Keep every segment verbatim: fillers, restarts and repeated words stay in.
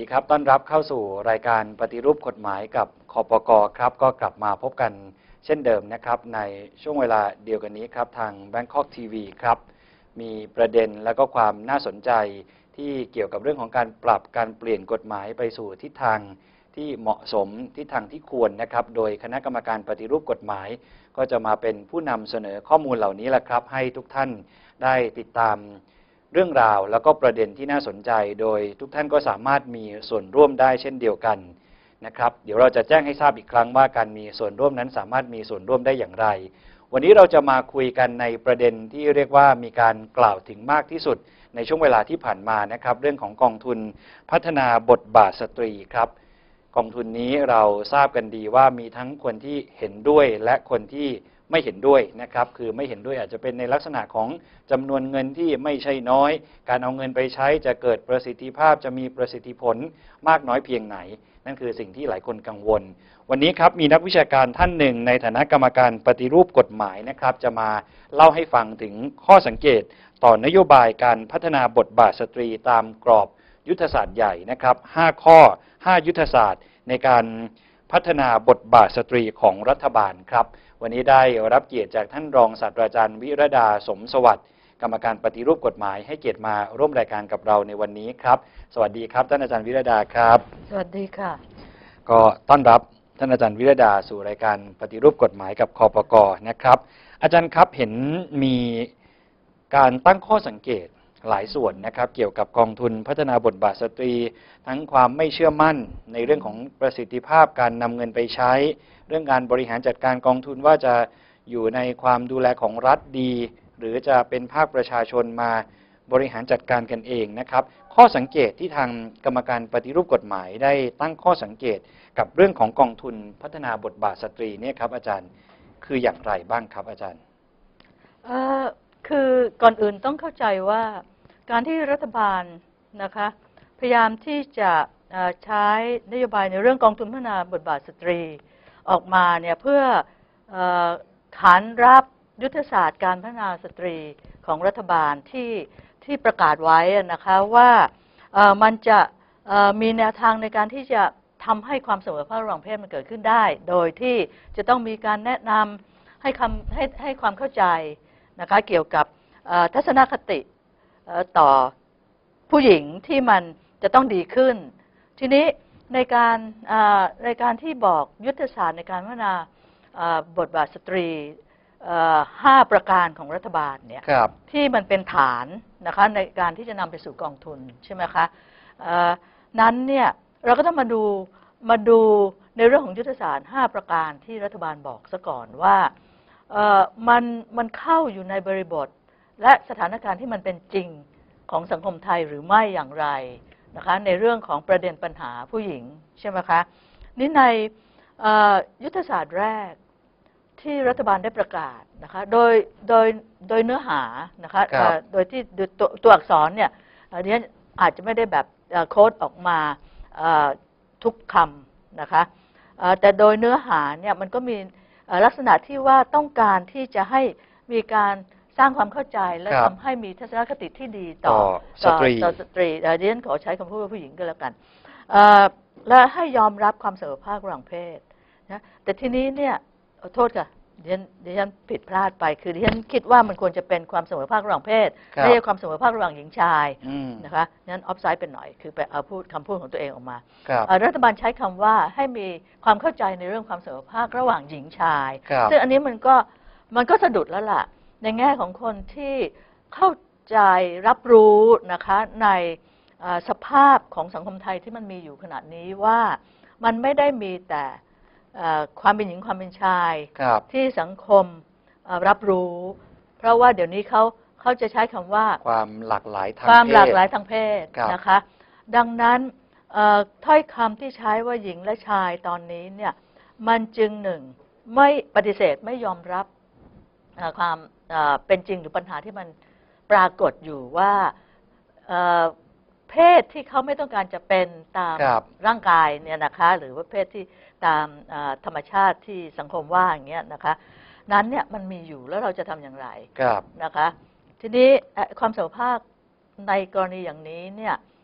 ครับต้อนรับเข้าสู่รายการปฏิรูปกฎหมายกับคปก.ครับก็กลับมาพบกันเช่นเดิมนะครับในช่วงเวลาเดียวกันนี้ครับทาง Bangkok ที วี ครับมีประเด็นและก็ความน่าสนใจที่เกี่ยวกับเรื่องของการปรับการเปลี่ยนกฎหมายไปสู่ทิศทางที่เหมาะสมทิศทางที่ควรนะครับโดยคณะกรรมการปฏิรูปกฎหมายก็จะมาเป็นผู้นำเสนอข้อมูลเหล่านี้แหละครับให้ทุกท่านได้ติดตามเรื่องราวแล้วก็ประเด็นที่น่าสนใจโดยทุกท่านก็สามารถมีส่วนร่วมได้เช่นเดียวกันนะครับเดี๋ยวเราจะแจ้งให้ทราบอีกครั้งว่าการมีส่วนร่วมนั้นสามารถมีส่วนร่วมได้อย่างไรวันนี้เราจะมาคุยกันในประเด็นที่เรียกว่ามีการกล่าวถึงมากที่สุดในช่วงเวลาที่ผ่านมานะครับเรื่องของกองทุนพัฒนาบทบาทสตรีครับกองทุนนี้เราทราบกันดีว่ามีทั้งคนที่เห็นด้วยและคนที่ไม่เห็นด้วยนะครับคือไม่เห็นด้วยอาจจะเป็นในลักษณะของจำนวนเงินที่ไม่ใช่น้อยการเอาเงินไปใช้จะเกิดประสิทธิภาพจะมีประสิทธิผลมากน้อยเพียงไหนนั่นคือสิ่งที่หลายคนกังวลวันนี้ครับมีนักวิชาการท่านหนึ่งในฐานะกรรมการปฏิรูปกฎหมายนะครับจะมาเล่าให้ฟังถึงข้อสังเกตต่อนโยบายการพัฒนาบทบาทสตรีตามกรอบยุทธศาสตร์ใหญ่นะครับห้าข้อห้ายุทธศาสตร์ในการพัฒนาบทบาทสตรีของรัฐบาลครับวันนี้ได้รับเกียรติจากท่านรองศาสตราจารย์วิรดาสมสวัสดิ์กรรมการปฏิรูปกฎหมายให้เกียรติมาร่วมรายการกับเราในวันนี้ครับสวัสดีครับท่านอาจารย์วิรดาครับสวัสดีค่ะก็ต้อนรับท่านอาจารย์วิรดาสู่รายการปฏิรูปกฎหมายกับคปก.นะครับอาจารย์ครับเห็นมีการตั้งข้อสังเกตหลายส่วนนะครับเกี่ยวกับกองทุนพัฒนาบทบาทสตรีทั้งความไม่เชื่อมั่นในเรื่องของประสิทธิภาพการนำเงินไปใช้เรื่องการบริหารจัดการกองทุนว่าจะอยู่ในความดูแลของรัฐดีหรือจะเป็นภาคประชาชนมาบริหารจัดการกันเองนะครับข้อสังเกตที่ทางกรรมการปฏิรูปกฎหมายได้ตั้งข้อสังเกตกับเรื่องของกองทุนพัฒนาบทบาทสตรีเนี่ยครับอาจารย์คืออย่างไรบ้างครับอาจารย์เอ่อคือก่อนอื่นต้องเข้าใจว่าการที่รัฐบาลนะคะพยายามที่จะใช้นโยบายในเรื่องกองทุนพัฒนาบทบาทสตรีออกมาเนี่ยเพื่อขานรับยุทธศาสตร์การพัฒนาสตรีของรัฐบาลที่ที่ประกาศไว้นะคะว่ามันจะมีแนวทางในการที่จะทำให้ความเสมอภาคระหว่างเพศมันเกิดขึ้นได้โดยที่จะต้องมีการแนะนำให้คำให้ให้ความเข้าใจนะคะเกี่ยวกับทัศนคติต่อผู้หญิงที่มันจะต้องดีขึ้นทีนี้ในการในการที่บอกยุทธศาสตร์ในการพัฒนาบทบาทสตรีห้าประการของรัฐบาลเนี่ยที่มันเป็นฐานนะคะในการที่จะนำไปสู่กองทุนใช่ไหมคะนั้นเนี่ยเราก็ต้องมาดูมาดูในเรื่องของยุทธศาสตร์ห้าประการที่รัฐบาลบอกซะก่อนว่ามันมันเข้าอยู่ในบริบทและสถานการณ์ที่มันเป็นจริงของสังคมไทยหรือไม่อย่างไรนะคะในเรื่องของประเด็นปัญหาผู้หญิงใช่ไหมคะนี่ในยุทธศาสตร์แรกที่รัฐบาลได้ประกาศนะคะโดยโดยโดยเนื้อหานะคะโดยที่ตัวตัวอักษรเนี่ยเดี๋ยวอาจจะไม่ได้แบบโค้ดออกมาทุกคำนะคะแต่โดยเนื้อหาเนี่ยมันก็มีลักษณะที่ว่าต้องการที่จะให้มีการสร้างความเข้าใจและทำให้มีทัศนคติที่ดีต่อสตรีต่อสตรีเดี๋ยวฉันขอใช้คำพูดว่าผู้หญิงก็แล้วกันและให้ยอมรับความเสมอภาคระหว่างเพศนะแต่ทีนี้เนี่ยโทษค่ะดิฉันดิฉันผิดพลาดไปคือดิฉันคิดว่ามันควรจะเป็นความเสมอภาคระหว่างเพศไม่ใช่ความเสมอภาคระหว่างหญิงชายนะคะนั้นออฟไซด์เป็นหน่อยคือไปเอาพูดคำพูดของตัวเองออกมารัฐบาลใช้คำว่าให้มีความเข้าใจในเรื่องความเสมอภาคระหว่างหญิงชายซึ่งอันนี้มันก็มันก็สะดุดแล้วล่ะในแง่ของคนที่เข้าใจรับรู้นะคะในสภาพของสังคมไทยที่มันมีอยู่ขณะนี้ว่ามันไม่ได้มีแต่ความเป็นหญิงความเป็นชายที่สังคมรับรู้เพราะว่าเดี๋ยวนี้เขาเขาจะใช้คำว่าความหลากหลายทางเพศความหลากหลายทางเพศนะคะดังนั้นถ้อยคำที่ใช้ว่าหญิงและชายตอนนี้เนี่ยมันจึงหนึ่งไม่ปฏิเสธไม่ยอมรับความเป็นจริงหรือปัญหาที่มันปรากฏอยู่ว่าเพศที่เขาไม่ต้องการจะเป็นตามร่างกายเนี่ยนะคะหรือว่าเพศที่ตามธรรมชาติที่สังคมว่าอย่างเงี้ยนะคะนั้นเนี่ยมันมีอยู่แล้วเราจะทำอย่างไรนะคะทีนี้ความเสมอภาคในกรณีอย่างนี้เนี่ย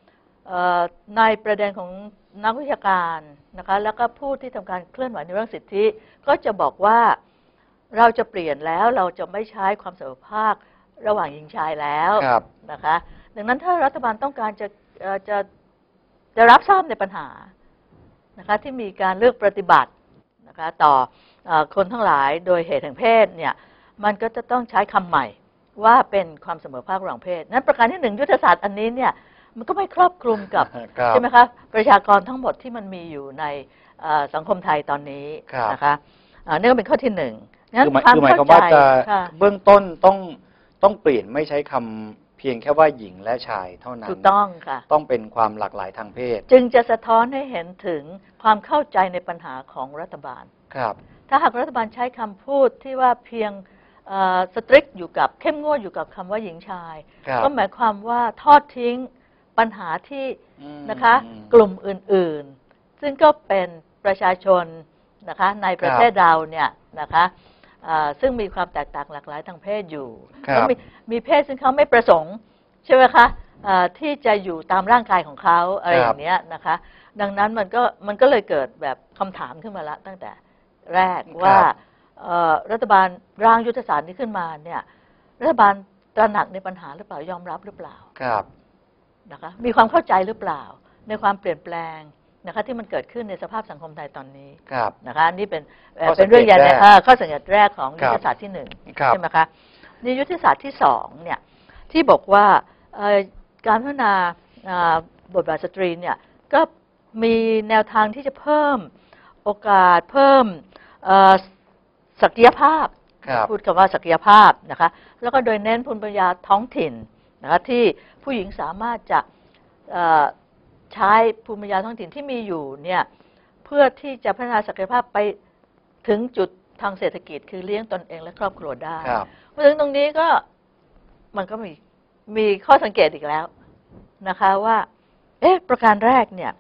ในประเด็นของนักวิชาการนะคะแล้วก็ผู้ที่ทำการเคลื่อนไหวในเรื่องสิทธิก็จะบอกว่าเราจะเปลี่ยนแล้วเราจะไม่ใช้ความเสมอภาคระหว่างหญิงชายแล้วนะคะดังนั้นถ้ารัฐบาลต้องการจะจะจะรับทราบในปัญหานะคะที่มีการเลือกปฏิบัตินะคะต่อคนทั้งหลายโดยเหตุแห่งเพศเนี่ยมันก็จะต้องใช้คำใหม่ว่าเป็นความเสมอภาคระหว่างเพศนั้นประการที่หนึ่งยุทธศาสตร์อันนี้เนี่ยมันก็ไม่ครอบคลุมกับใช่ไหมคะประชากรทั้งหมดที่มันมีอยู่ในสังคมไทยตอนนี้นะคะนี่ก็เป็นข้อที่หนึ่งคือหมายคือหมายความว่าจะเบื้องต้นต้องต้องเปลี่ยนไม่ใช้คำเพียงแค่ว่าหญิงและชายเท่านั้นถูกต้องค่ะต้องเป็นความหลากหลายทางเพศจึงจะสะท้อนให้เห็นถึงความเข้าใจในปัญหาของรัฐบาลครับถ้าหากรัฐบาลใช้คำพูดที่ว่าเพียงสตริกอยู่กับเข้มงวดอยู่กับคำว่าหญิงชายก็หมายความว่าทอดทิ้งปัญหาที่นะคะกลุ่มอื่นๆซึ่งก็เป็นประชาชนนะคะในประเทศเราเนี่ยนะคะซึ่งมีความแตกต่างหลากหลายทางเพศอยู่แล้วมีมีเพศซึ่งเขาไม่ประสงค์ใช่ไหมคะที่จะอยู่ตามร่างกายของเขาอะไรอย่างเนี้ยนะคะดังนั้นมันก็มันก็เลยเกิดแบบคำถามขึ้นมาละตั้งแต่แรกว่ารัฐบาลร่างยุทธศาสตร์นี้ขึ้นมาเนี่ยรัฐบาลตระหนักในปัญหาหรือเปล่ายอมรับหรือเปล่าครับนะคะมีความเข้าใจหรือเปล่าในความเปลี่ยนแปลงนะคะที่มันเกิดขึ้นในสภาพสังคมไทยตอนนี้นะคะนี่เป็นเป็นเรื่องใหญ่ข้อสังเกตแรกของยุทธศาสตร์ที่หนึ่งใช่ไหมคะในยุทธศาสตร์ที่สองเนี่ยที่บอกว่าการพัฒนาบทบาทสตรีเนี่ยก็มีแนวทางที่จะเพิ่มโอกาสเพิ่มศักยภาพพูดคำว่าศักยภาพนะคะแล้วก็โดยเน้นภูมิปัญญาท้องถิ่นนะคะที่ผู้หญิงสามารถจะใช้ภูมิปัญญาท้องถิ่นที่มีอยู่เนี่ยเพื่อที่จะพัฒนาศักยภาพไปถึงจุดทางเศรษฐกิจคือเลี้ยงตนเองและครอบครัวได้เพราะฉะนั้นตรงนี้ก็มันก็มีมีข้อสังเกตอีกแล้วนะคะว่าเอ๊ะประการแรกเนี่ย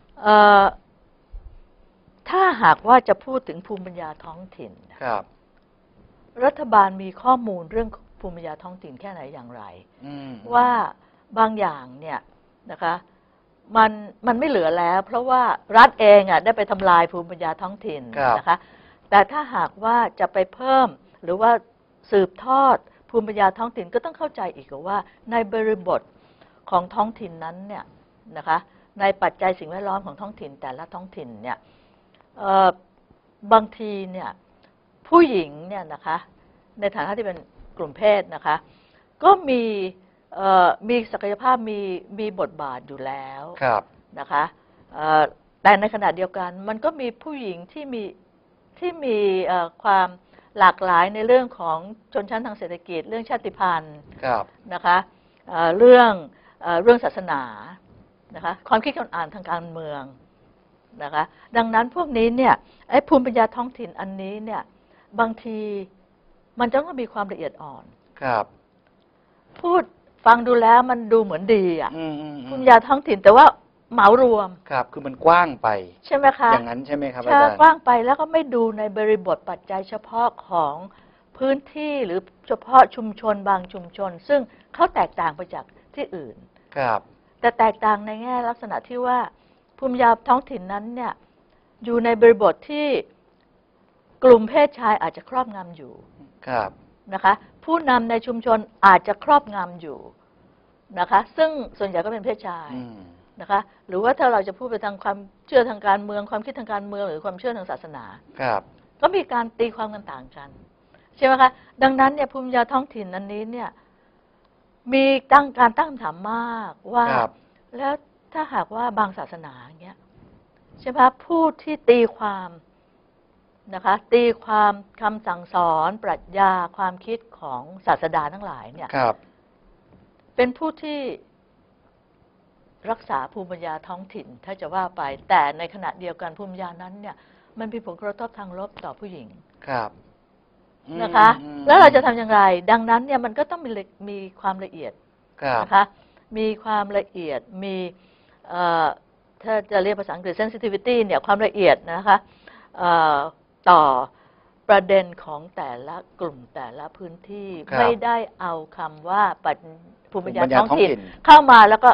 ถ้าหากว่าจะพูดถึงภูมิปัญญาท้องถิ่นรัฐบาลมีข้อมูลเรื่องภูมิปัญญาท้องถิ่นแค่ไหนอย่างไรว่าบางอย่างเนี่ยนะคะมันมันไม่เหลือแล้วเพราะว่ารัฐเองอ่ะได้ไปทำลายภูมิปัญญาท้องถิ่นนะคะแต่ถ้าหากว่าจะไปเพิ่มหรือว่าสืบทอดภูมิปัญญาท้องถิ่นก็ต้องเข้าใจอีกว่าในบริบทของท้องถิ่นนั้นเนี่ยนะคะในปัจจัยสิ่งแวดล้อมของท้องถิ่นแต่ละท้องถิ่นเนี่ยบางทีเนี่ยผู้หญิงเนี่ยนะคะในฐานะที่เป็นกลุ่มเพศนะคะก็มีมีศักยภาพมีมีบทบาทอยู่แล้วนะคะแต่ในขณะเดียวกันมันก็มีผู้หญิงที่มีที่มีความหลากหลายในเรื่องของชนชั้นทางเศรษฐกิจเรื่องชาติพันธุ์นะคะเรื่องเรื่องศาสนานะคะความคิดอ่านทางการเมืองนะคะดังนั้นพวกนี้เนี่ยไอ้ภูมิปัญญาท้องถิ่นอันนี้เนี่ยบางทีมันจะต้องมีความละเอียดอ่อนครับพูดฟังดูแล้วมันดูเหมือนดีอ่ะภูมิปัญญาท้องถิ่นแต่ว่าเหมารวมครับคือมันกว้างไปใช่ไหมคะอย่างนั้นใช่ไหมครับอาจารย์กว้างไปแล้วก็ไม่ดูในบริบทปัจจัยเฉพาะของพื้นที่หรือเฉพาะชุมชนบางชุมชนซึ่งเขาแตกต่างไปจากที่อื่นครับแต่แตกต่างในแง่ลักษณะที่ว่าภูมิปัญญาท้องถิ่นนั้นเนี่ยอยู่ในบริบทที่กลุ่มเพศชายอาจจะครอบงำอยู่ครับนะคะผู้นำในชุมชนอาจจะครอบงำอยู่นะคะซึ่งส่วนใหญ่ก็เป็นเพศชายนะคะหรือว่าถ้าเราจะพูดไปทางความเชื่อทางการเมืองความคิดทางการเมืองหรือความเชื่อทางศาสนาครับก็มีการตีความกันต่างกันใช่ไหมคะดังนั้นเนี่ยภูมิปัญญาท้องถิ่นอันนี้เนี่ยมีตั้งการตั้งคำถามมากว่าแล้วถ้าหากว่าบางศาสนาอย่างเงี้ยใช่ไหมผู้ที่ตีความนะคะตีความคำสั่งสอนปรัชญาความคิดของศาสดาทั้งหลายเนี่ยเป็นผู้ที่รักษาภูมิปัญญาท้องถิ่นถ้าจะว่าไปแต่ในขณะเดียวกันภูมิปัญญานั้นเนี่ยมันมีผลกระทบทางลบต่อผู้หญิงครับนะคะแล้วเราจะทำอย่างไรดังนั้นเนี่ยมันก็ต้องมีมีความละเอียดนะคะมีความละเอียดมีถ้าจะเรียกภาษาอังกฤษ sensitivity เนี่ยความละเอียดนะคะต่อประเด็นของแต่ละกลุ่มแต่ละพื้นที่ไม่ได้เอาคำว่าภูมิปัญญาท้องถิ่นเข้ามาแล้วก็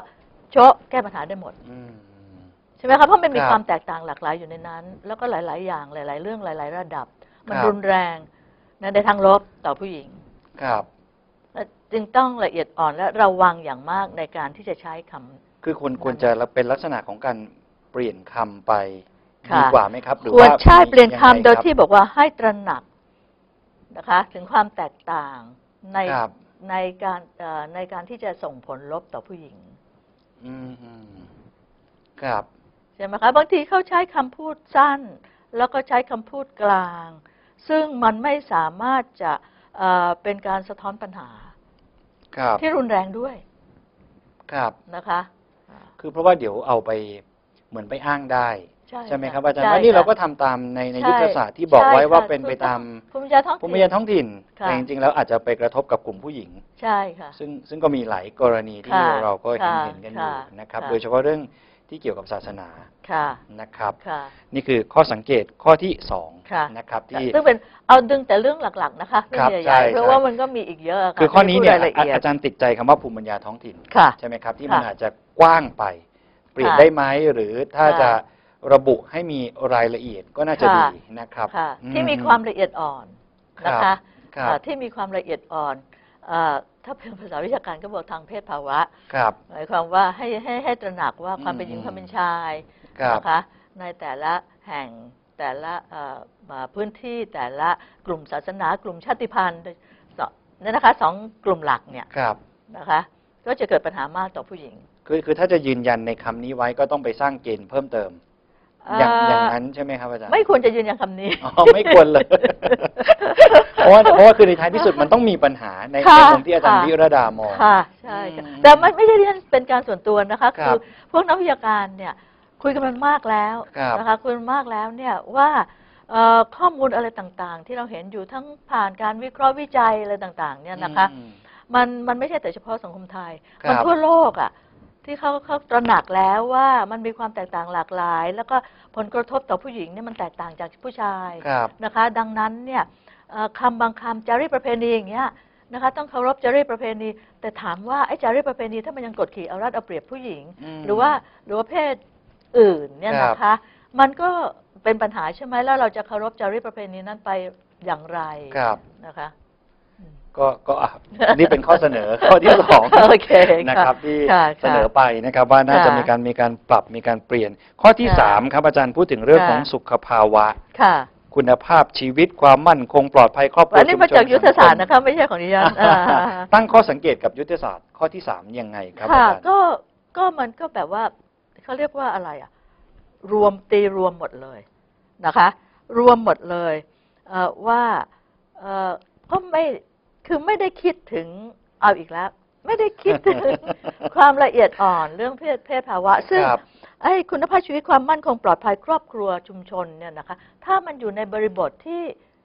โชะแก้ปัญหาได้หมดอืมใช่ไหมคะเพราะมันมีครับความแตกต่างหลากหลายอยู่ในนั้น แล้วก็หลาย ๆ อย่างหลาย ๆ เรื่องหลาย ๆ ระดับ มันครับรุนแรงนะในทางลบต่อผู้หญิงครับจึงต้องละเอียดอ่อนและระวังอย่างมากในการที่จะใช้คำคือควรควรจะเป็นลักษณะของการเปลี่ยนคำไปค่ะดีกว่าไหมครับ หรือควรว่าใช่เปลี่ยนงไงคำโดยรับที่บอกว่าให้ตระหนักนะคะ ถึงความแตกต่างในครับในการเอ่อในการที่จะส่งผลลบต่อผู้หญิงอืมอืมครับใช่ไหมคะบางทีเขาใช้คำพูดสั้น แล้วก็ใช้คำพูดกลาง ซึ่งมันไม่สามารถจะเอ่อเป็นการสะท้อนปัญหาครับที่รุนแรงด้วยครับนะคะอ่าคือเพราะว่าเดี๋ยวเอาไปเหมือนไปอ้างได้ใช่ไหมค่ะครับอาจารย์ใช่ว่านี่เราค่ะก็ทำตามในในใช่ยุทธศาสตร์ที่บอกใช่ไว้ว่าค่ะเป็นไปถูกต้ตาองมภูมิปัญญาท้องภูถิ่นมิปัญญาท้องถิ่นค่ะแต่จริงๆแล้วอาจจะไปกระทบกับกลุ่มผู้หญิงใช่ค่ะซึ่งซึ่งก็มีหลายกรณีที่ค่ะเราก็เห็นค่ะเห็นกันอยู่ค่ะนะครับค่ะโดยเฉพาะเรื่องที่เกี่ยวกับศาสนาค่ะนะครับค่ะนี่คือข้อสังเกตข้อที่สองค่ะนะครับที่ซึ่งเป็นเอาดึงแต่เรื่องหลัก ๆ นะคะเรื่คอรังบใหญ่ใช่ๆเพราะใช่ว่ามันก็มีอีกเยอะค่ะคือข้อนี้เนี่ยไม่ได้พูดรายละเอียดอาจารย์ติดใจคำว่าภูมิปัญญาท้องถิ่นค่ะใช่ไหมครับที่มันค่ะอาจจะกว้างไป เปลี่ยนค่ะได้ไหมหรือถ้าค่ะจะระบุให้มีรายละเอียดก็น่าจะค่ะดีนะครับค่ะอืที่มีความละเอียดอ่อนนะครัคะบครับอ่าที่มีความละเอียดอ่อนอ่าถ้าเป็นภาษาวิชาการก็บอกทางเพศภาวะครับหมายความว่าให้ให้ให้ตระหนักว่าความเป็นหญิงอืมความเป็นชายครับนะคะในแต่ละแห่งแต่ละเอ่อมาพื้นที่แต่ละกลุ่มศาสนากลุ่มชาติพันธุ์สองเนี่ยนะคะสองกลุ่มหลักเนี่ยครับนะคะก็จะเกิดปัญหามากต่อผู้หญิงคือคือถ้าจะยืนยันในคำนี้ไว้ก็ต้องไปสร้างเกณฑ์เพิ่มเติม อย่างเอ่อออย่างนั้นใช่ไหมครับอาจารย์ไม่ควรจะยืนยันคำนี้อ๋อไม่ควรเลย เพราะว่าเพราะว่าคือในท้ายที่สุดมันต้องมีปัญหาในค่ะในมุมที่อาจารย์ค่ะวิรดามองค่ะใช่ค่ะอืมแต่ไม่ไม่ได้เรียนเป็นการส่วนตัวนะคะครัคืบอพวกนักวิชาการเนี่ยคุยกันมันมากแล้วครับนะคะคุยกันมากแล้วเนี่ยว่าเอ่อข้อมูลอะไรต่างๆ ที่เราเห็นอยู่ทั้งผ่านการวิเคราะห์วิจัยอะไรต่างๆเนี่ยนะคะอืมมันมันไม่ใช่แต่เฉพาะสังคมไทยครับมันทั่วโลกอ่ะที่เขาเขาตระหนักแล้วว่ามันมีความแตกต่างหลากหลาย แล้วก็ผลกระทบต่อผู้หญิงเนี่ยมันแตกต่างจากผู้ชายครับนะคะ ดังนั้นเนี่ยเอ่อคำบางคำจารีตประเพณีอย่างเงี้ยนะคะต้องเคารพจารีตประเพณี แต่ถามว่าไอ้จารีตประเพณีถ้ามันยังกดขี่เอารัดเอาเปรียบผู้หญิงมหรือว่าหรือว่าเพศอื่นเนี่ยครับนะคะ มันก็เป็นปัญหาใช่ไหมแล้วเราจะเคารพจารีตประเพณีนั้นไปอย่างไรครับนะคะก็ก็อ่ะนี่เป็นข้อเสนอ ข้อที่สองโอเคนะครับที่ค่ะเสนอไปนะครับว่าน่าจะค่ะมีการมีการปรับมีการเปลี่ยน ข้อที่ค่ะสามครับอาจารย์พูดถึงเรื่องค่ะของสุขภาวะค่ะคุณภาพชีวิตความมั่นคงปลอดภัยครอบครัวอันนี้มาจากยุทธศาสตร์สังนะคะไม่ใช่ของดิฉันอ่าตั้งข้อสังเกตกับยุทธศาสตร์ข้อที่สามยังไงครับอาค่ะจารย์ก็ก็มันก็แบบว่าเขาเรียกว่าอะไรอ่ะ รวมตีรวมหมดเลยนะคะ รวมหมดเลยเอ่อว่าเอ่อก็ไม่คือไม่ได้คิดถึงเอาอีกแล้ว ไม่ได้คิดถึง ความละเอียดอ่อนเรื่องเพศเพศภาวะ ซึ่งครับไอ้คุณภาพชีวิตความมั่นคงปลอดภัยครอบครัวชุมชนเนี่ยนะคะ ถ้ามันอยู่ในบริบทที่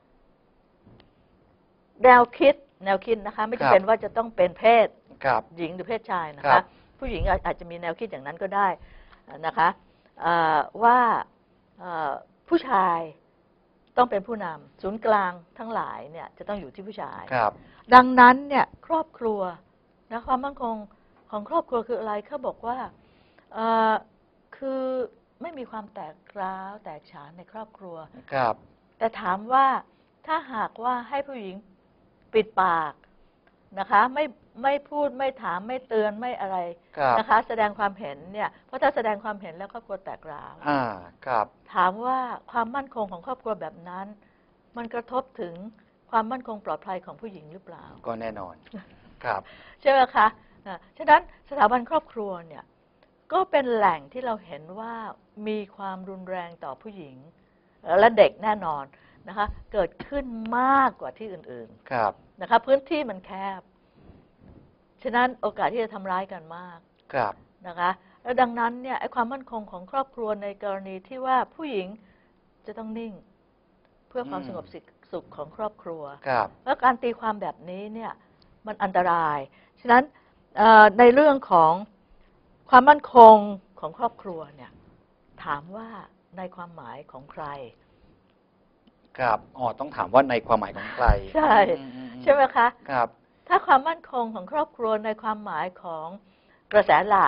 แนวคิดแนวคิดนะคะ ไม่ครัจำบเป็นว่าจะต้องเป็นเพศครับหญิงหรือเพศชายนะครัคะบผู้หญิงอาอาจจะมีแนวคิดอย่างนั้นก็ได้นะคะเอ่อว่าเอ่อผู้ชายต้องเป็นผู้นำศูนย์กลางทั้งหลายเนี่ยจะต้องอยู่ที่ผู้ชายครับดังนั้นเนี่ยครอบครัวนะความมั่นคงของครอบครัวคืออะไรเขาบอกว่าเอ่อคือไม่มีความแตกร้าวแตกฉานในครอบครัวครับแต่ถามว่าถ้าหากว่าให้ผู้หญิงปิดปากนะคะไม่ไม่พูดไม่ถามไม่เตือนไม่อะไรครับนะคะ แสดงความเห็นเนี่ยเพราะถ้าแสดงความเห็นแล้วครอบครัวแตกร้าวอ่าครับถามว่าความมั่นคงของครอบครัวแบบนั้น มันกระทบถึงความมั่นคงปลอดภัยของผู้หญิงหรือเปล่าก็แน่นอน ครับใช่ไหมคะอ่ะฉะนั้นสถาบันครอบครัวเนี่ยก็เป็นแหล่งที่เราเห็นว่ามีความรุนแรงต่อผู้หญิงเอ่อและเด็กแน่นอนนะคะเกิดขึ้นมากกว่าที่อื่นครับๆนะคะพื้นที่มันแคบ ฉะนั้นโอกาสที่จะทำร้ายกันมากครับนะคะแล้วดังนั้นเนี่ยไอ้ความมั่นคงของครอบครัวในกรณีที่ว่าผู้หญิงจะต้องนิ่ง เพื่อความอืมสงบสุขของครอบครัวครับแล้วการตีความแบบนี้เนี่ยมันอันตราย ฉะนั้นเอ่อในเรื่องของความมั่นคงของครอบครัวเนี่ยถามว่าในความหมายของใครครับอ๋อต้องถามว่าในความหมายของใครใช่อือือืใช่ไหมคะครับถ้าความมั่นคงของครอบครัวในความหมายของกระแสหลัก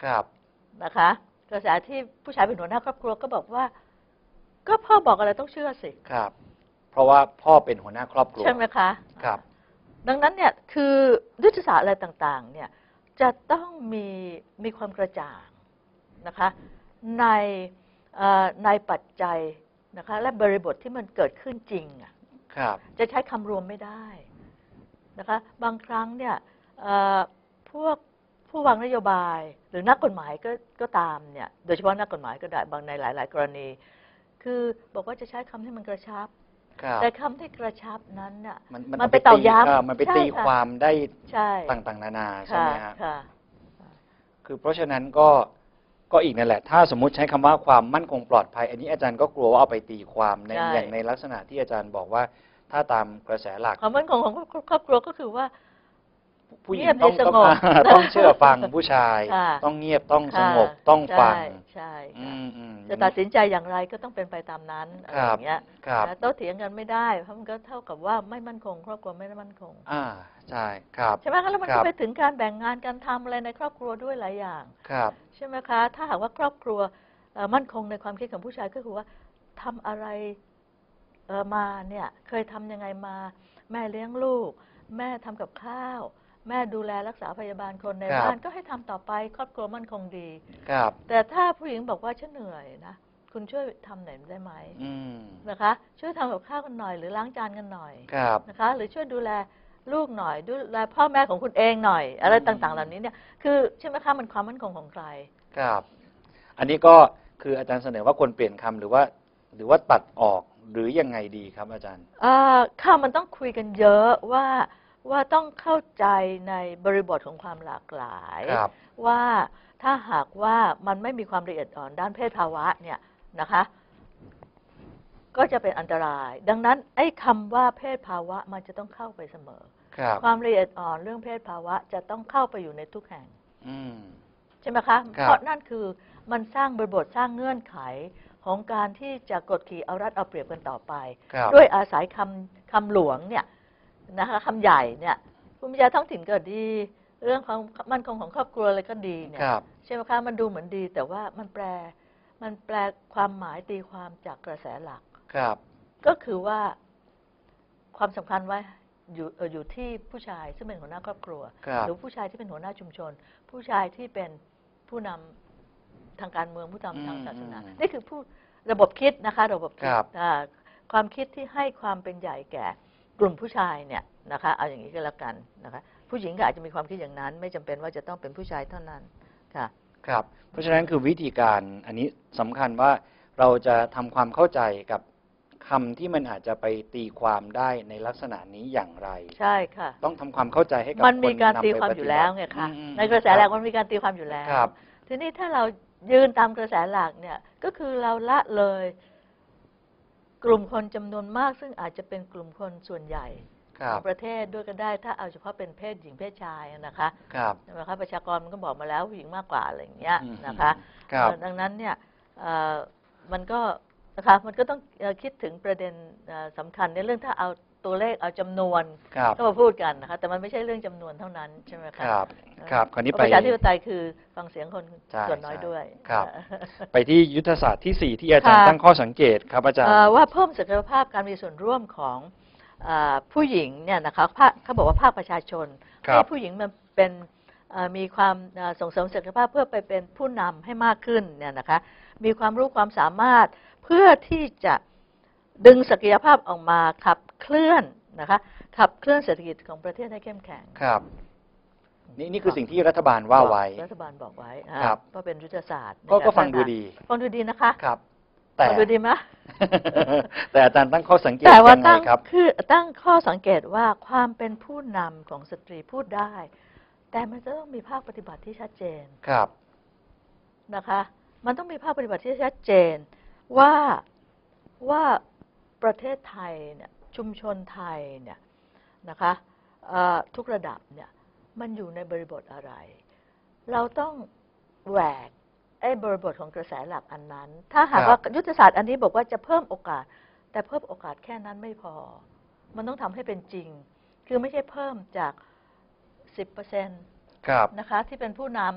ครับนะคะกระแสที่ผู้ชายเป็นหัวหน้าครอบครัวก็บอกว่าก็พ่อบอกอะไรต้องเชื่อสิครับเพราะว่าพ่อเป็นหัวหน้าครอบครัวใช่ไหมคะครับดังนั้นเนี่ยคือยุทธศาสตร์อะไรต่างๆเนี่ยจะต้องมีมีความกระจ่างนะคะในในปัจจัยนะคะและบริบทที่มันเกิดขึ้นจริงอ่ะจะใช้คำรวมไม่ได้นะคะบางครั้งเนี่ยพวกผู้วางนโยบายหรือนักกฎหมายก็ก็ตามเนี่ยโดยเฉพาะนักกฎหมายก็ได้บางในหลายๆกรณีคือบอกว่าจะใช้คำให้มันกระชับแต่คำที่กระชับนั้นน่ะมันไปเต่าย้ำมันไปตีความได้ต่างๆนานาใช่ไหมฮะคือเพราะฉะนั้นก็ก็อีกนั่นแหละถ้าสมมุติใช้คำว่าความมั่นคงปลอดภัยอันนี้อาจารย์ก็กลัวว่าเอาไปตีความในอย่างในลักษณะที่อาจารย์บอกว่าถ้าตามกระแสหลักความมั่นคงของครอบครัวก็คือว่าผู้หญิงต้องต้องเชื่อฟังผู้ชายต้องเงียบต้องสงบต้องฟังใช่จะตัดสินใจอย่างไรก็ต้องเป็นไปตามนั้นอะไรอย่างเงี้ยโต้เถียงกันไม่ได้เพราะมันก็เท่ากับว่าไม่มั่นคงครอบครัวไม่มั่นคงอ่าใช่ครับใช่ไหมคะแล้วมันก็ไปถึงการแบ่งงานการทำอะไรในครอบครัวด้วยหลายอย่างครับใช่ไหมคะถ้าหากว่าครอบครัวมั่นคงในความคิดของผู้ชายก็คือว่าทำอะไรมาเนี่ยเคยทำยังไงมาแม่เลี้ยงลูกแม่ทำกับข้าวแม่ดูแลรักษาพยาบาลคนในบ้านก็ให้ทำต่อไปครอบครัวมั่นคงดีครับแต่ถ้าผู้หญิงบอกว่าฉันเหนื่อยนะคุณช่วยทำหน่อยได้ไหมนะคะช่วยทำกับข้าวกันหน่อยหรือล้างจานกันหน่อยนะคะหรือช่วยดูแลลูกหน่อยดูแลพ่อแม่ของคุณเองหน่อยอะไรต่างๆเหล่านี้เนี่ยคือใช่ไหมคะมันความมั่นคงของใครครับอันนี้ก็คืออาจารย์เสนอว่าควรเปลี่ยนคำหรือว่าหรือว่าตัดออกหรือยังไงดีครับอาจารย์คำมันต้องคุยกันเยอะว่าว่าต้องเข้าใจในบริบทของความหลากหลายว่าถ้าหากว่ามันไม่มีความละเอียดอ่อนด้านเพศภาวะเนี่ยนะคะก็จะเป็นอันตรายดังนั้นไอ้คำว่าเพศภาวะมันจะต้องเข้าไปเสมอความละเอียดอ่อนเรื่องเพศภาวะจะต้องเข้าไปอยู่ในทุกแห่งใช่ไหมคะเพราะนั่นคือมันสร้างบริบทสร้างเงื่อนไขของการที่จะกดขี่เอารัดเอาเปรียบกันต่อไปด้วยอาศัยคำคำหลวงเนี่ยนะคะคำใหญ่เนี่ยภูมิปัญญาท้องถิ่นก็ดีเรื่องของมั่นคงของครอบครัวอะไรก็ดีเนี่ยใช่ไหมคะมันดูเหมือนดีแต่ว่ามันแปลมันแปลความหมายตีความจากกระแสหลักก็คือว่าความสำคัญว่าอยู่อยู่ที่ผู้ชายซึ่งเป็นหัวหน้าครอบครัวหรือผู้ชายที่เป็นหัวหน้าชุมชนผู้ชายที่เป็นผู้นำทางการเมืองผู้นำทางศาสนานี่คือผู้ระบบคิดนะคะระบบคิดความคิดที่ให้ความเป็นใหญ่แก่กลุ่มผู้ชายเนี่ยนะคะเอาอย่างนี้ก็แล้วกันนะคะผู้หญิงก็อาจจะมีความคิดอย่างนั้นไม่จำเป็นว่าจะต้องเป็นผู้ชายเท่านั้นค่ะครับเพราะฉะนั้นคือวิธีการอันนี้สำคัญว่าเราจะทำความเข้าใจกับคำที่มันอาจจะไปตีความได้ในลักษณะนี้อย่างไรใช่ค่ะต้องทำความเข้าใจให้กับมันมีการตีความอยู่แล้วไงคะในกระแสหลักมันมีการตีความอยู่แล้วทีนี้ถ้าเรายืนตามกระแสหลักเนี่ยก็คือเราละเลยกลุ่มคนจำนวนมากซึ่งอาจจะเป็นกลุ่มคนส่วนใหญ่ของประเทศด้วยก็ได้ถ้าเอาเฉพาะเป็นเพศหญิงเพศชายนะคะใช่ไหมคะประชากรมันก็บอกมาแล้วผู้หญิงมากกว่าอะไรอย่างเงี้ยนะคะดังนั้นเนี่ยมันก็นะคะมันก็ต้องคิดถึงประเด็นสำคัญในเรื่องถ้าเอาตัวเลขเอาจำนวนเข้ามาพูดกันนะคะแต่มันไม่ใช่เรื่องจำนวนเท่านั้นใช่ไหมคะครับครับคราวนี้ไปประชาธิปไตยคือฟังเสียงคนส่วนน้อยด้วยครับไปที่ยุทธศาสตร์ที่สี่ที่อาจารย์ตั้งข้อสังเกตครับอาจารย์ว่าเพิ่มศักยภาพการมีส่วนร่วมของผู้หญิงเนี่ยนะคะเขาบอกว่าภาคประชาชนให้ผู้หญิงมันเป็นมีความส่งเสริมศักยภาพเพื่อไปเป็นผู้นำให้มากขึ้นเนี่ยนะคะมีความรู้ความสามารถเพื่อที่จะดึงศักยภาพออกมาขับเคลื่อนนะคะขับเคลื่อนเศรษฐกิจของประเทศให้เข้มแข็งครับนี่นี่คือสิ่งที่รัฐบาลว่าไว้รัฐบาลบอกไว้ครับเพราะเป็นยุทธศาสตร์ก็ฟังดูดีฟังดูดีนะคะครับแต่ฟังดูดีไหมแต่อาจารย์ตั้งข้อสังเกตยังไงครับคือตั้งข้อสังเกตว่าความเป็นผู้นำของสตรีพูดได้แต่มันจะต้องมีภาคปฏิบัติที่ชัดเจนครับนะคะมันต้องมีภาคปฏิบัติที่ชัดเจนว่าว่าประเทศไทยเนี่ยชุมชนไทยเนี่ยนะคะทุกระดับเนี่ยมันอยู่ในบริบทอะไรเราต้องแหวกไอ้บริบทของกระแสหลักอันนั้นถ้าหากว่ายุทธศาสตร์อันนี้บอกว่าจะเพิ่มโอกาสแต่เพิ่มโอกาสแค่นั้นไม่พอมันต้องทำให้เป็นจริงคือไม่ใช่เพิ่มจาก สิบเปอร์เซ็นต์ นะคะที่เป็นผู้น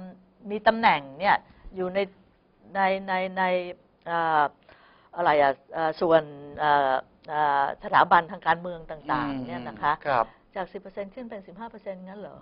มีตำแหน่งเนี่ยอยู่ในในในในอะไรอ่ะส่วนสถาบันทางการเมืองต่างๆเนี่ยนะคะจาก สิบเปอร์เซ็นต์ ขึ้นเป็น สิบห้าเปอร์เซ็นต์ งั้นเหรอ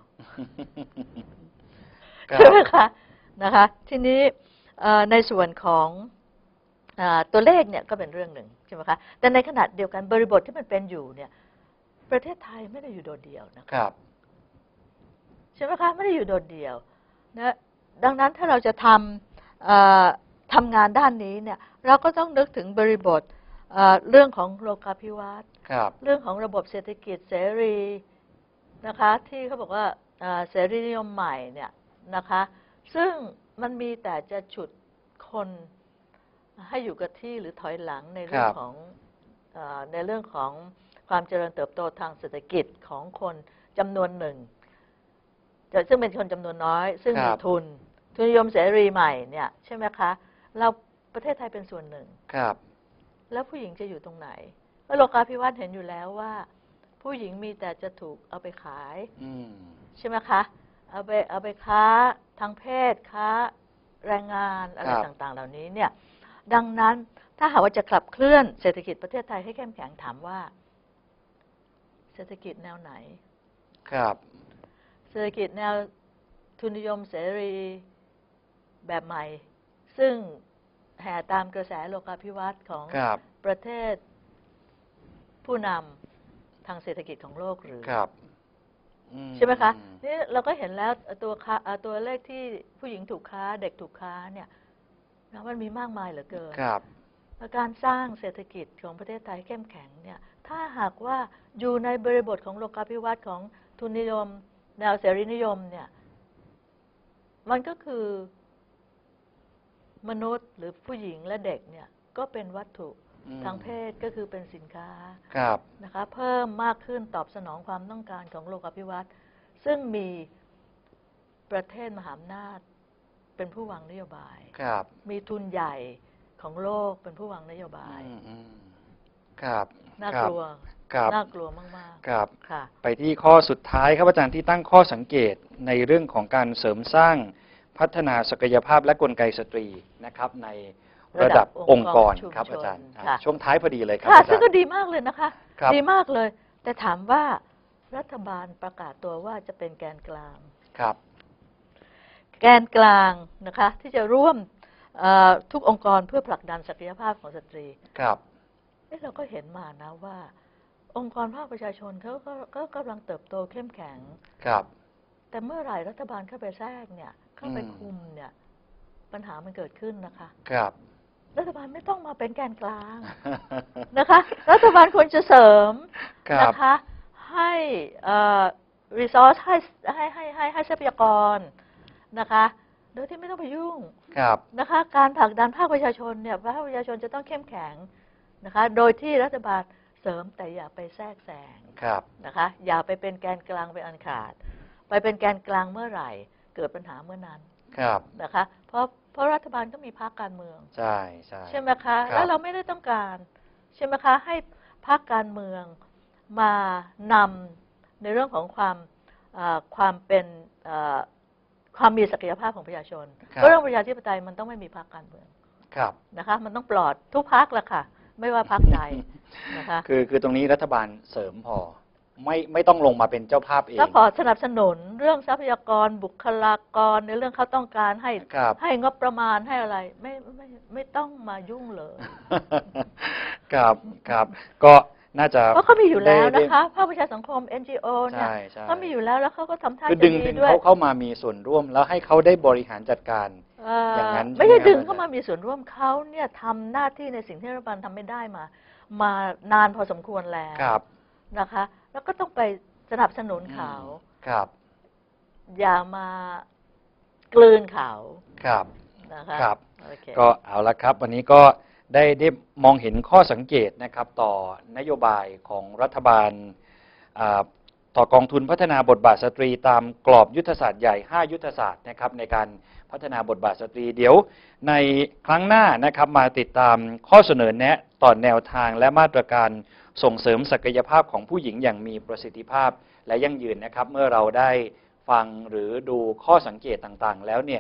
ใช่ไหมคะนะคะทีนี้ในส่วนของตัวเลขเนี่ยก็เป็นเรื่องหนึ่งใช่ไหมคะแต่ในขณะเดียวกันบริบทที่มันเป็นอยู่เนี่ยประเทศไทยไม่ได้อยู่โดดเดี่ยวนะครับใช่ไหมคะไม่ได้อยู่โดดเดี่ยวนะดังนั้นถ้าเราจะทำทำงานด้านนี้เนี่ยเราก็ต้องนึกถึงบริบทเรื่องของโลกาภิวัตน์เรื่องของระบบเศรษฐกิจเสรีนะคะที่เขาบอกว่าเสรีนิยมใหม่เนี่ยนะคะซึ่งมันมีแต่จะฉุดคนให้อยู่กับที่หรือถอยหลังในเรื่องของในเรื่องของความเจริญเติบโตทางเศรษฐกิจของคนจำนวนหนึ่งซึ่งเป็นคนจำนวนน้อยซึ่งมีทุนทุนนิยมเสรีใหม่เนี่ยใช่ไหมคะเราประเทศไทยเป็นส่วนหนึ่งครับแล้วผู้หญิงจะอยู่ตรงไหนเพราะโลกาภิวัตน์เห็นอยู่แล้วว่าผู้หญิงมีแต่จะถูกเอาไปขายใช่ไหมคะเอาไปเอาไปค้าทางเพศค้าแรงงานอะไรต่างๆเหล่านี้เนี่ยดังนั้นถ้าหากว่าจะขับเคลื่อนเศรษฐกิจประเทศไทยให้เข้มแข็งถามว่าเศรษฐกิจแนวไหนครับเศรษฐกิจแนวทุนนิยมเสรีแบบใหม่ซึ่งแห่ตามกระแสโลกาภิวัตน์ของประเทศผู้นำทางเศรษฐกิจของโลกหรือใช่ไหมคะนี่เราก็เห็นแล้วตัวตัวเลขที่ผู้หญิงถูกค้าเด็กถูกค้าเนี่ยมันมีมากมายเหลือเกินการสร้างเศรษฐกิจของประเทศไทยเข้มแข็งเนี่ยถ้าหากว่าอยู่ในบริบทของโลกาภิวัตน์ของทุนนิยมแนวเสรีนิยมเนี่ยมันก็คือมนุษย์หรือผู้หญิงและเด็กเนี่ยก็เป็นวัตถุทางเพศก็คือเป็นสินค้านะคะเพิ่มมากขึ้นตอบสนองความต้องการของโลกาภิวัตน์ซึ่งมีประเทศมหาอำนาจเป็นผู้วางนโยบายมีทุนใหญ่ของโลกเป็นผู้วางนโยบายครับน่ากลัวน่ากลัวมากๆครับไปที่ข้อสุดท้ายครับอาจารย์ที่ตั้งข้อสังเกตในเรื่องของการเสริมสร้างพัฒนาศักยภาพและกลไกสตรีนะครับในระดับองค์กรครับอาจารย์ช่วงท้ายพอดีเลยครับอาจารย์ซึ่งก็ดีมากเลยนะคะดีมากเลยแต่ถามว่ารัฐบาลประกาศตัวว่าจะเป็นแกนกลางครับแกนกลางนะคะที่จะร่วมทุกองค์กรเพื่อผลักดันศักยภาพของสตรีครับเราก็เห็นมานะว่าองค์กรภาคประชาชนเขาก็กำลังเติบโตเข้มแข็งครับแต่เมื่อไหร่รัฐบาลเข้าไปแทรกเนี่ยเข้าไปคุมเนี่ยปัญหามันเกิดขึ้นนะคะครับรัฐบาลไม่ต้องมาเป็นแกนกลางนะคะรัฐบาลควรจะเสริมนะคะให้รีซอสให้ให้ให้ให้ให้ทรัพยากรนะคะโดยที่ไม่ต้องไปยุ่งนะคะการผลักดันภาคประชาชนเนี่ยภาคประชาชนจะต้องเข้มแข็งนะคะโดยที่รัฐบาลเสริมแต่อย่าไปแทรกแซงนะคะอย่าไปเป็นแกนกลางเป็นอันขาดไปเป็นแกนกลางเมื่อไหร่เกิดปัญหาเมื่อนั้นนะคะเพราะเพราะรัฐบาลก็มีพรรคการเมืองใช่ใช่ใช่ไหมคะแล้วเราไม่ได้ต้องการใช่ไหมคะให้พรรคการเมืองมานำในเรื่องของความความเป็นความมีศักยภาพของประชาชนเพราะเรื่องประชาธิปไตยมันต้องไม่มีพรรคการเมืองนะคะมันต้องปลอดทุกพรรคละค่ะไม่ว่าพรรคใดนะคะคือคือตรงนี้รัฐบาลเสริมพอไม่ไม่ต้องลงมาเป็นเจ้าภาพเองก็พอสนับสนุนเรื่องทรัพยากรบุคลากรในเรื่องเขาต้องการให้ให้งบประมาณให้อะไรไม่ไม่ไม่ต้องมายุ่งเลยครับครับก็น่าจะเพราะเขามีอยู่แล้วนะคะภาคประชาสังคม เอ็น จี โอ เนี่ยเขามีอยู่แล้วแล้วเขาก็ทำท่าจะดีด้วยเขาเข้ามามีส่วนร่วมแล้วให้เขาได้บริหารจัดการอย่างนั้นไม่ได้ดึงเข้ามามีส่วนร่วมเขาเนี่ยทำหน้าที่ในสิ่งที่รัฐบาลทำไม่ได้มามานานพอสมควรแล้วนะคะแล้วก็ต้องไปสนับสนุนเขาครับอย่ามากลืนเขาครับนะคะครับก็เอาละครับวันนี้ก็ได้ได้มองเห็นข้อสังเกตนะครับต่อนโยบายของรัฐบาลต่อกองทุนพัฒนาบทบาทสตรีตามกรอบยุทธศาสตร์ใหญ่ห้ายุทธศาสตร์นะครับในการพัฒนาบทบาทสตรีเดี๋ยวในครั้งหน้านะครับมาติดตามข้อเสนอแนะต่อแนวทางและมาตรการส่งเสริมศักยภาพของผู้หญิงอย่างมีประสิทธิภาพและยั่งยืนนะครับเมื่อเราได้ฟังหรือดูข้อสังเกตต่างๆแล้วเนี่ย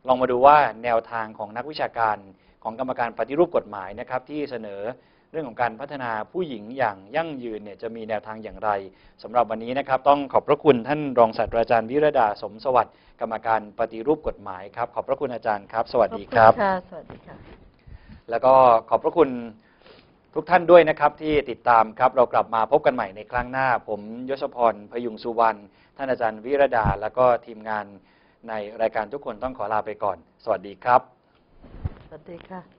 ลองมาดูว่าแนวทางของนักวิชาการของกรรมการปฏิรูปกฎหมายนะครับที่เสนอเรื่องของการพัฒนาผู้หญิงอย่างยั่งยืนเนี่ยจะมีแนวทางอย่างไรสำหรับวันนี้นะครับต้องขอบพระคุณท่านรองศาสตราจารย์วิรดาสมสวัสดิ์กรรมการปฏิรูปกฎหมายครับขอบพระคุณอาจารย์ครับสวัสดีครับขอบคุณค่ะสวัสดีค่ะแล้วก็ขอบพระคุณทุกท่านด้วยนะครับที่ติดตามครับเรากลับมาพบกันใหม่ในครั้งหน้าผมยศพรพยุงสุวรรณท่านอาจารย์วิรดาแล้วก็ทีมงานในรายการทุกคนต้องขอลาไปก่อนสวัสดีครับสวัสดีค่ะ